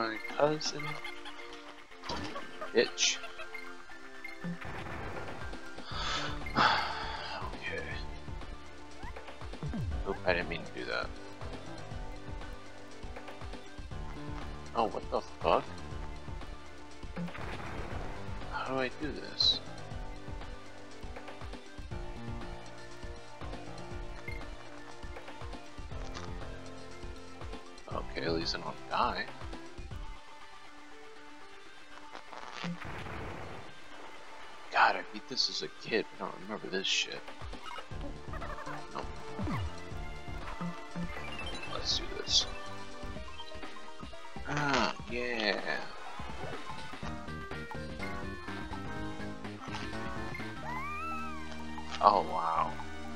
my cousin. Bitch. Okay. Oop, I didn't mean to do that. Oh, what the fuck? How do I do this? Okay, at least I don't die. God, I beat this as a kid, but I don't remember this shit. Nope. Let's do this. Ah, yeah. Oh, wow.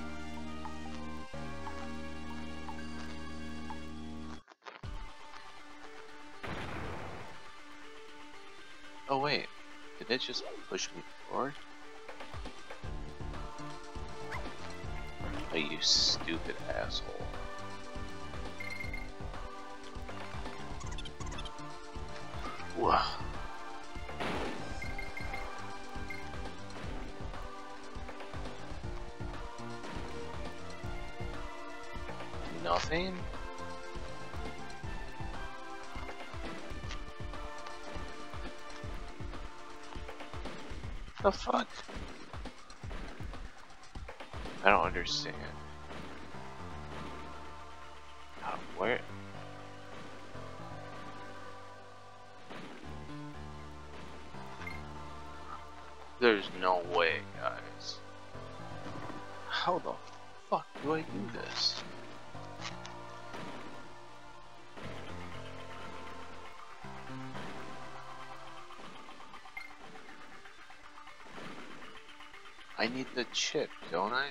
Oh, wait. Did it just push me forward? Oh, you stupid asshole. Whoa. Nothing? The fuck? I don't understand. Where? There's no way, guys. How the fuck do I do this? I need the chip, don't I?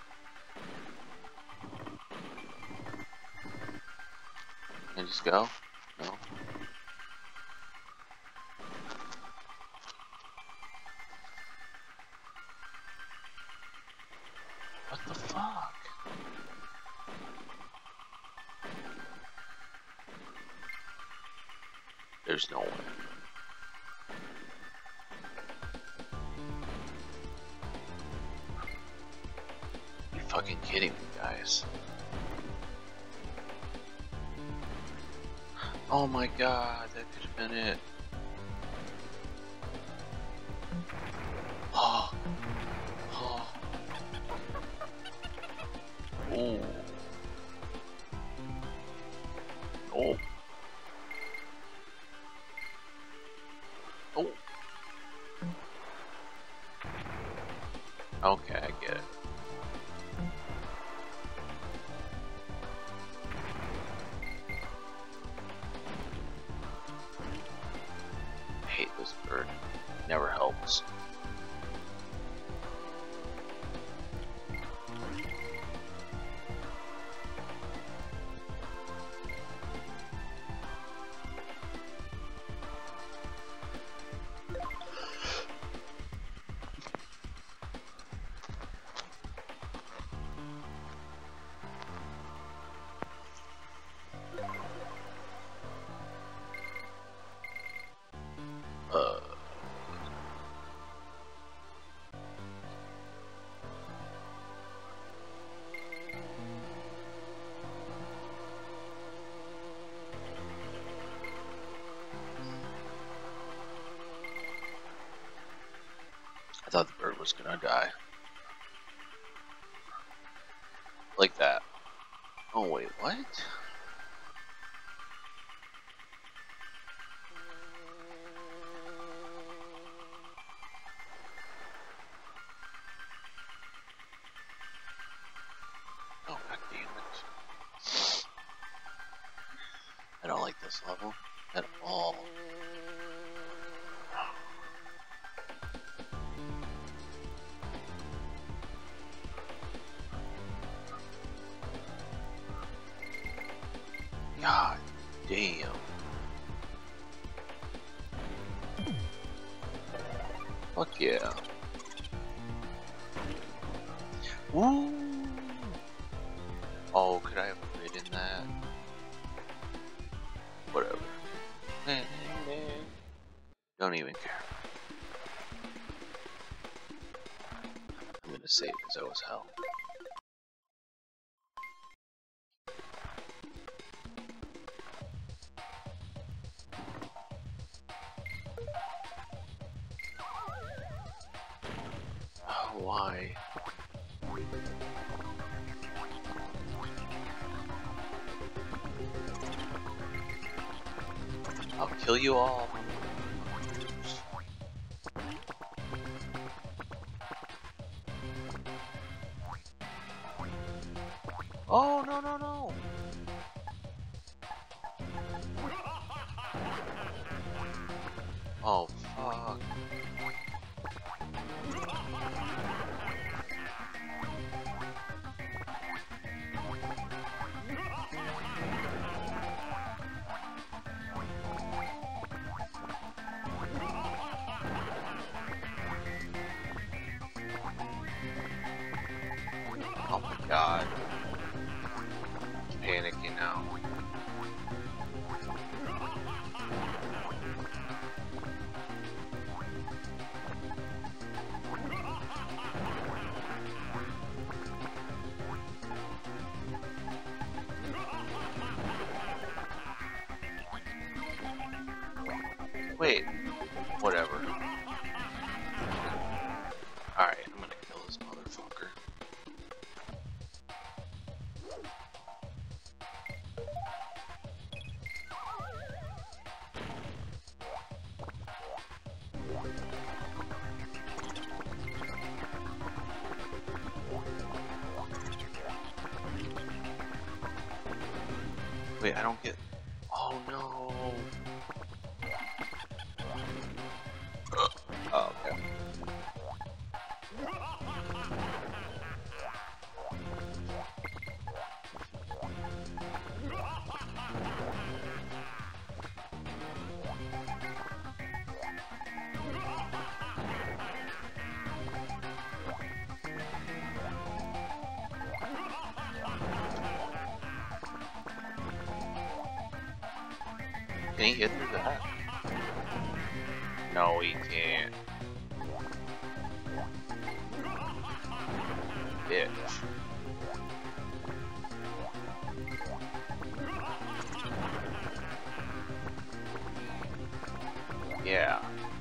Can I just go? No. What the fuck? There's no way. You fucking kidding me, guys? Oh my god, that could have been it. Oh. Oh. Oh. Oh. Oh. Okay, I get it. I hate this bird. Never helps. I thought the bird was gonna die. Like that. Oh wait, what? Oh, god damn it. I don't like this level at all. God damn. Fuck yeah. Woo! Oh, could I have played in that? Whatever. Don't even care. I'm gonna save as I was hell. Oh, why? I'll kill you all. Oh, no, no, no. Oh, fuck. Oh my god. I'm panicking now. Wait. Whatever. Alright, I'm gonna kill this motherfucker. Wait, I don't get... Oh no! Oh, okay. Can he hit through that? No, he can't. Bitch. Yeah.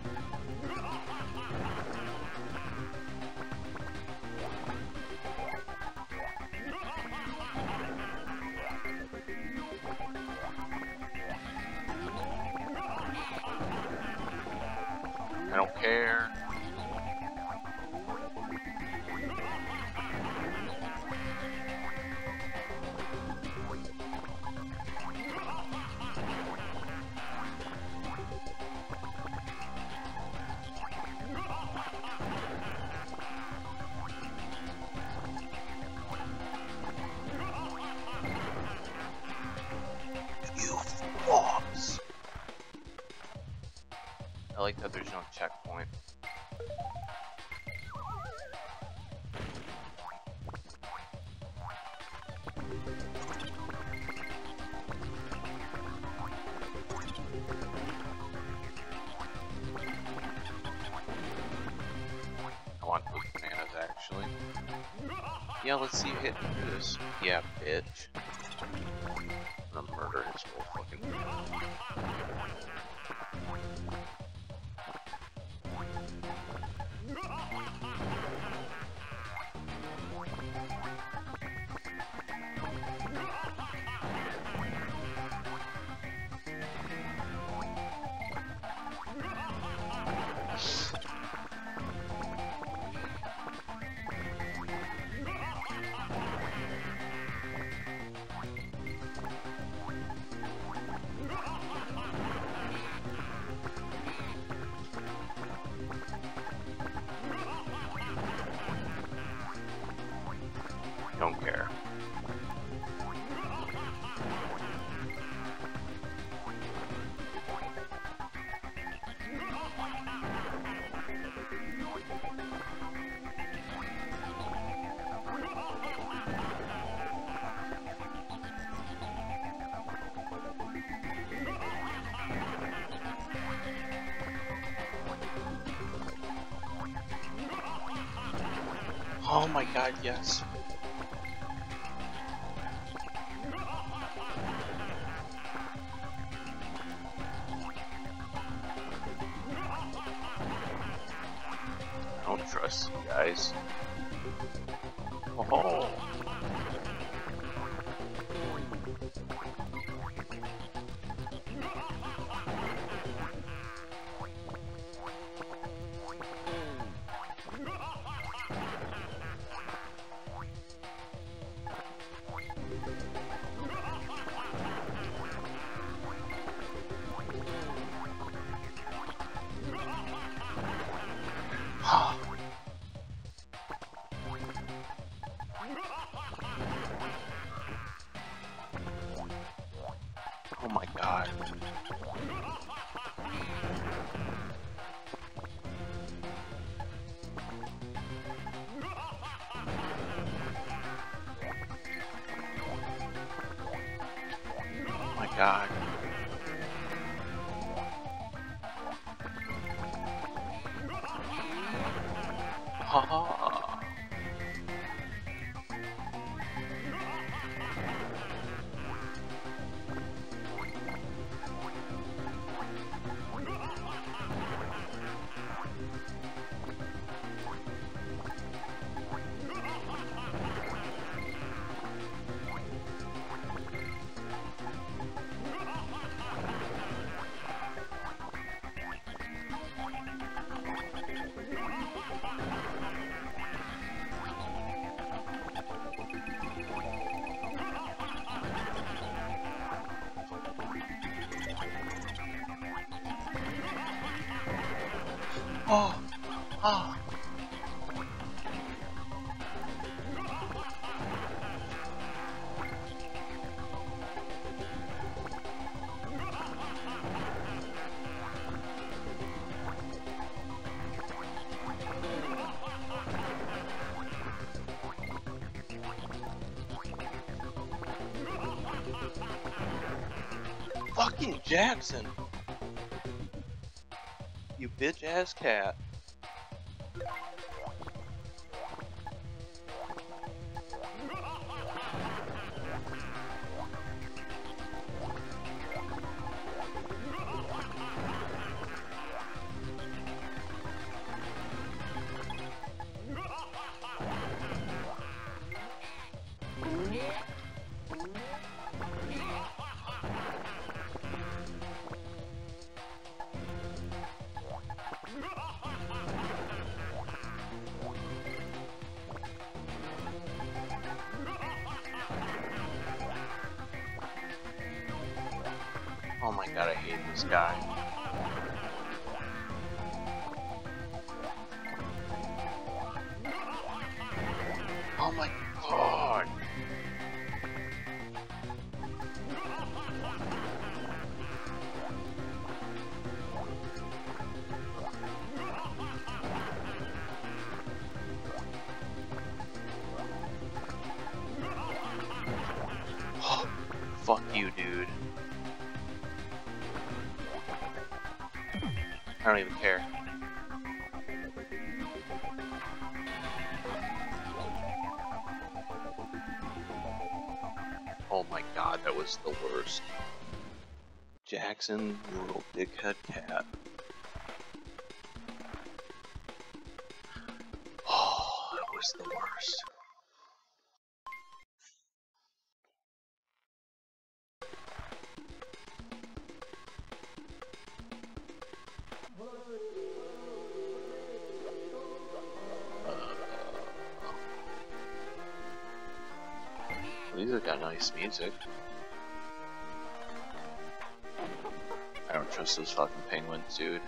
I don't care. You fucks. I like that there's no checkpoint. I want those bananas actually. Yeah, let's see you hit through this. Yeah, bitch. I'm gonna murder his whole fucking... Don't care. Oh my god, yes. I don't trust you guys. Oh. Oh my god. Oh my god. Haha. Oh. Oh. Fucking Jackson! You bitch ass cat. Oh my god, I hate this guy. Oh my god. Fuck you, dude. I don't even care. Oh my god, that was the worst. Jackson, you little dickhead cat. Oh, that was the worst. These have got nice music. I don't trust those fucking penguins, dude.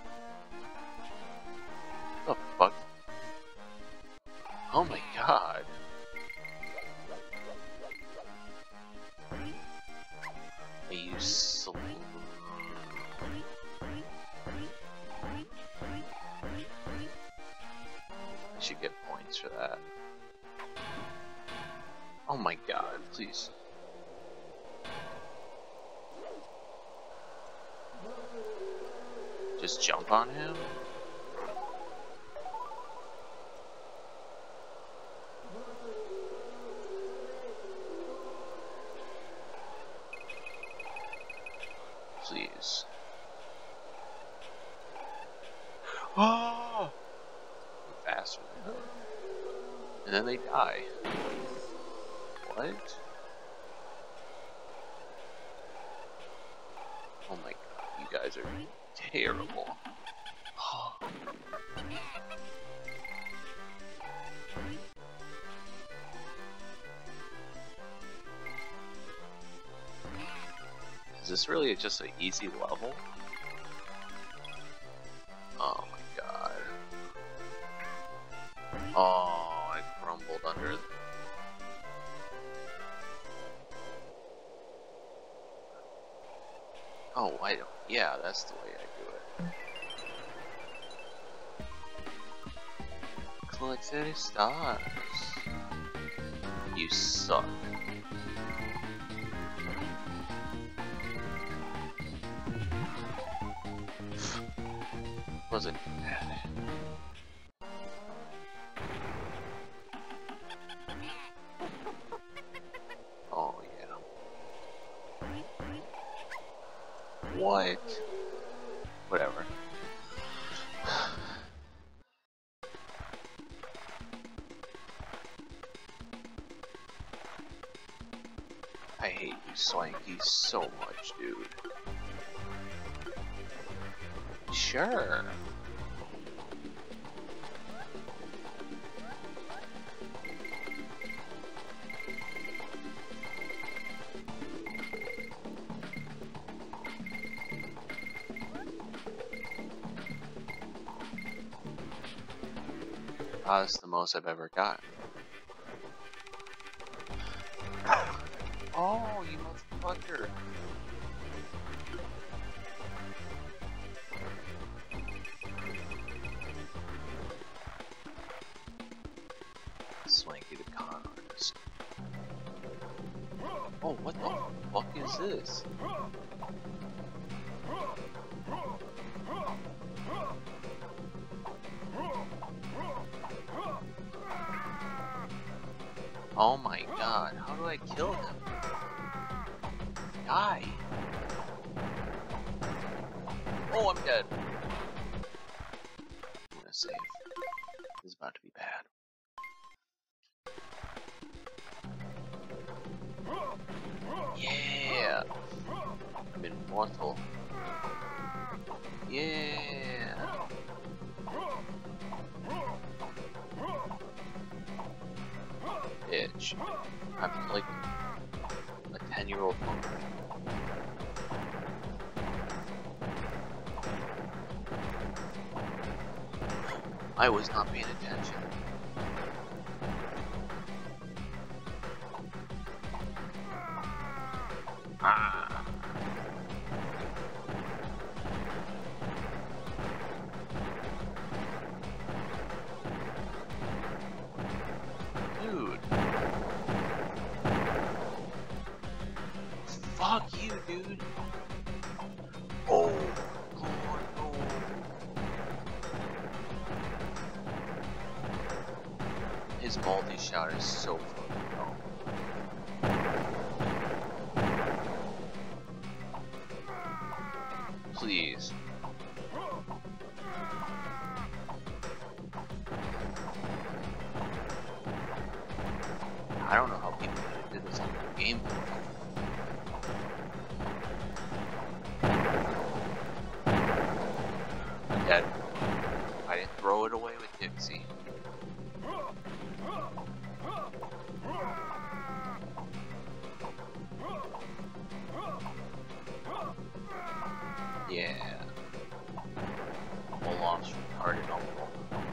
What the fuck? Oh my god. Are you slow? I should get points for that. Oh my god, please. Just jump on him? Oh! Faster than that. And then they die. What? Oh my god, you guys are terrible. Is this really just an easy level? Oh my god. Oh, I crumbled under. Oh, I don't. Yeah, that's the way I do it. Collect 30 stars. You suck. Wasn't bad. Oh yeah. What? Whatever. I hate you, Swanky, so much, dude. Sure. That's the most I've ever gotten. Oh, you motherfucker. Swanky the con artist. Oh, what the fuck is this? Oh my god, how do I kill him? Die! Oh, I'm dead. I'm gonna save. This is about to be bad. Yeah! I'm immortal. Yeah! Bitch. I'm like a 10-year-old monkey. I was not paying attention. Ah. Dude. Fuck you, dude. Oh, God, no. His multi-shot is so fucking dumb. Please. I don't know how people did this on the Game Boy. I'm dead. I didn't throw it away with Dixie. Yeah. Olaf's retarded uncle.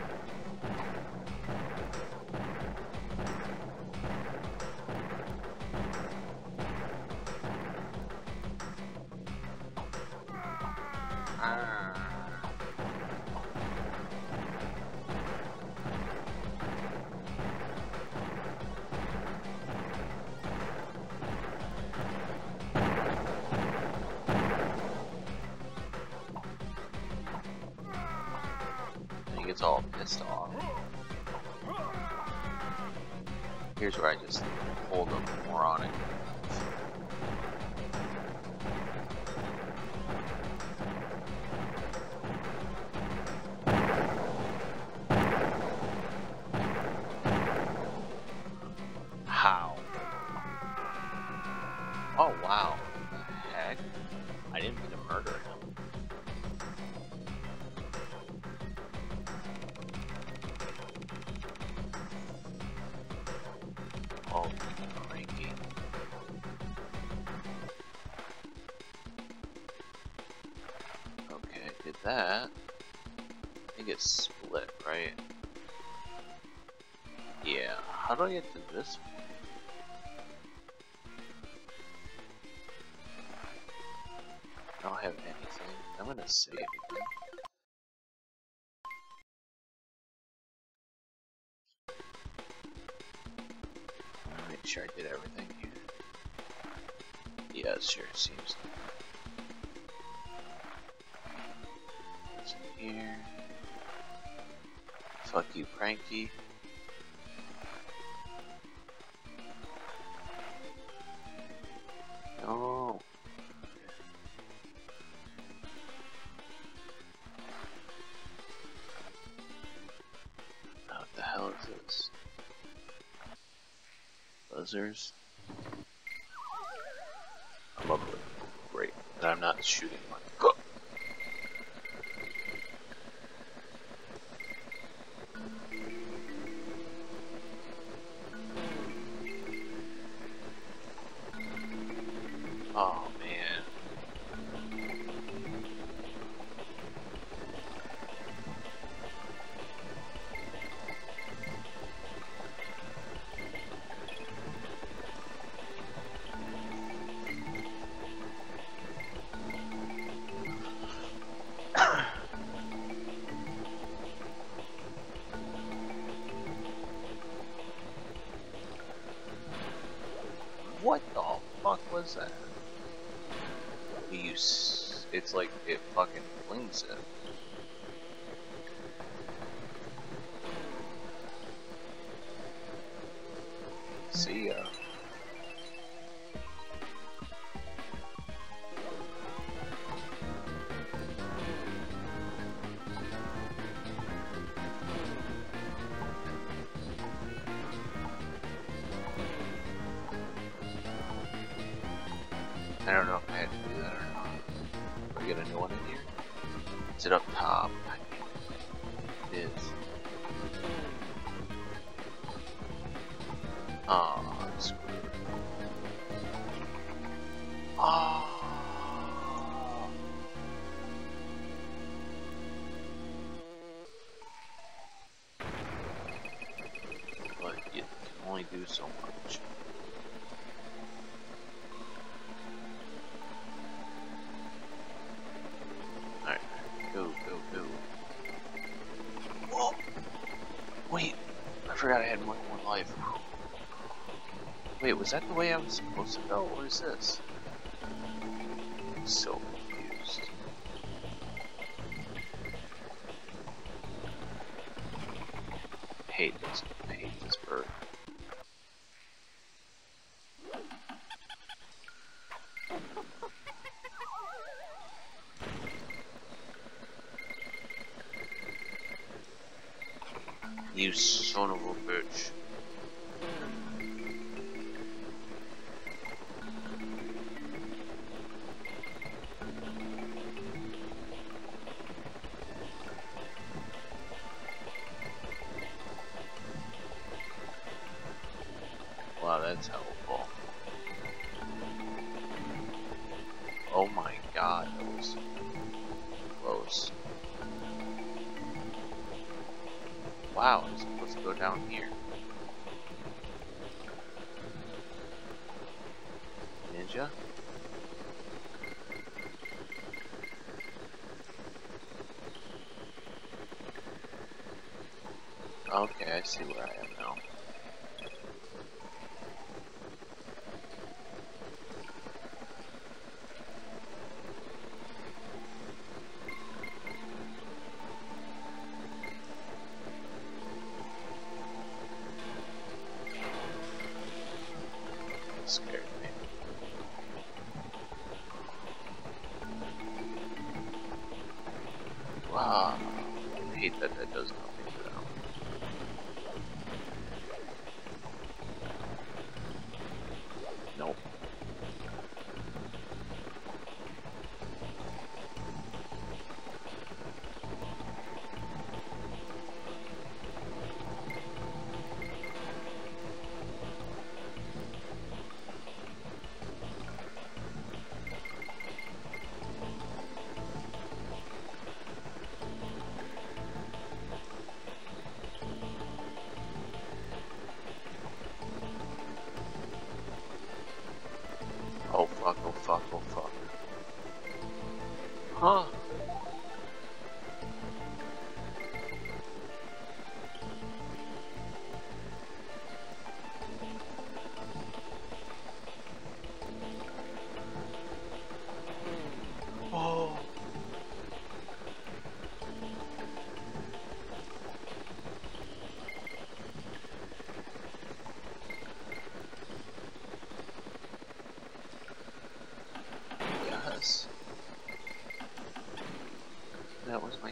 He gets all pissed off. Here's where I just hold him moronic. did that, I think it's split, right? Yeah. How do I get to this one? I don't have anything. I'm gonna save again. Make sure I did everything here. Yeah, it sure seems like what's in here? Fuck you, Cranky. No. What the hell is this? Buzzers? I love it. Great. And I'm not shooting one. Oh man. What the fuck was that? It's like it fucking flings it. See ya. I don't know if I had to do that or not. Are we gonna do one in here? Is it up top? It is. Oh, I'm screwed. Oh. But you can only do so much. Alright, go, go, go. Whoa! Wait, I forgot I had one more life. Wait, was that the way I was supposed to go? What is this? I'm so confused. I hate this bird. You son of a bitch. Wow, that's helpful. Oh my god, that was close. Wow, I'm supposed to go down here. Ninja? Okay, I see where I am now. Scared me. Wow, I hate that that does nothing to them. Nope.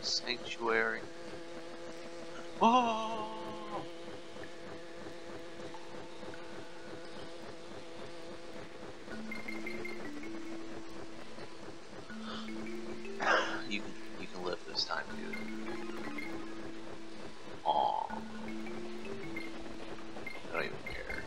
sanctuary. Oh! You can live this time, dude. Aw. I don't even care.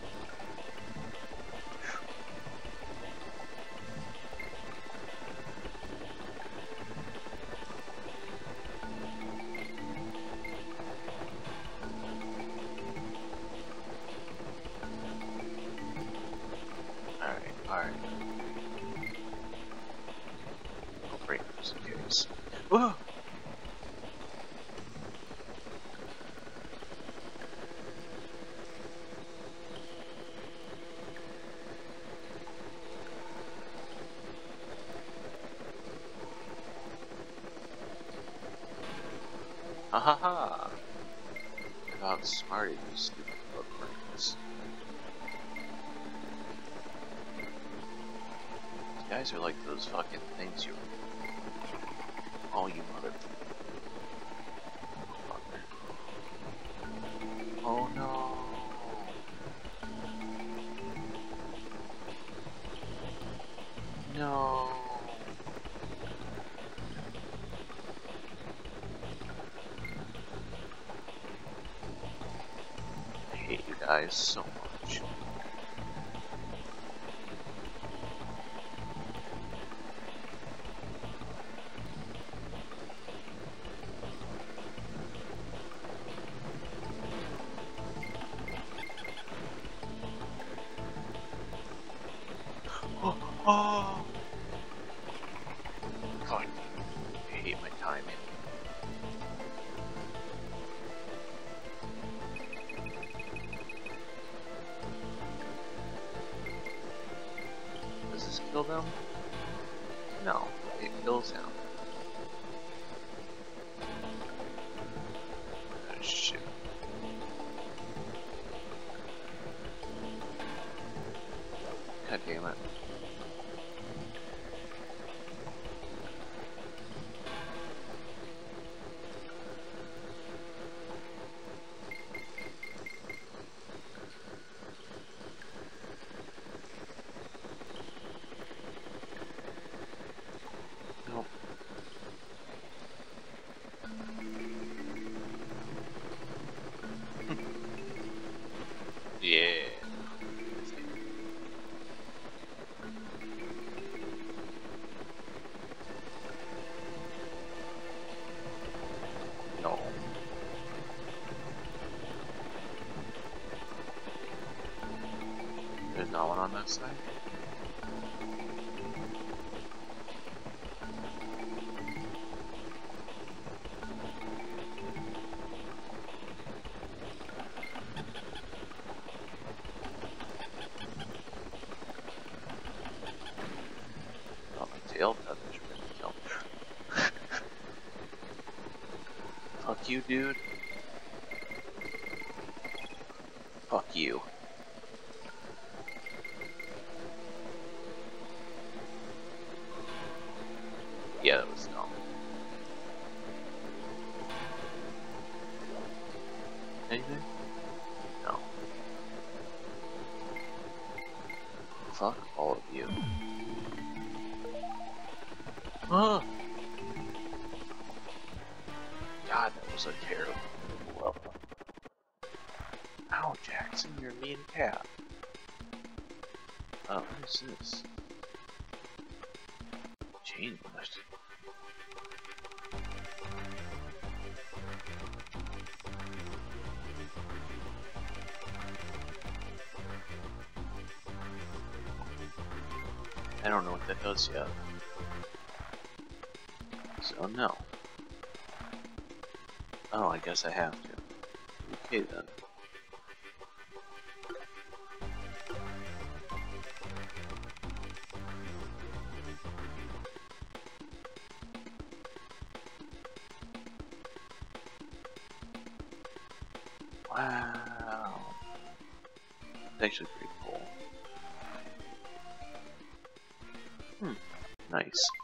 Alright. I'll break this in case. Whoa! Ha ha ha! I've outsmarted you stupid bugs. These guys are like those fucking things you... Oh, you mother... Oh no! No! I hate you guys so much. Oh! God, I hate my timing. Does this kill them? No, it kills him. Oh, shit. God damn it. Nope. Yeah. No. There's not one on that side? Oh, my tail feathers are gonna kill me. Fuck you, dude. Fuck you. Yeah, that was dumb. Anything? No. Fuck all of you. Ah! God, that was a terrible level. Ow, Jackson, you're a mean cat. Oh, what is this? Chain left. I don't know what that does yet. So no. Oh, I guess I have to. Okay then. Wow. It's actually pretty cool. Nice.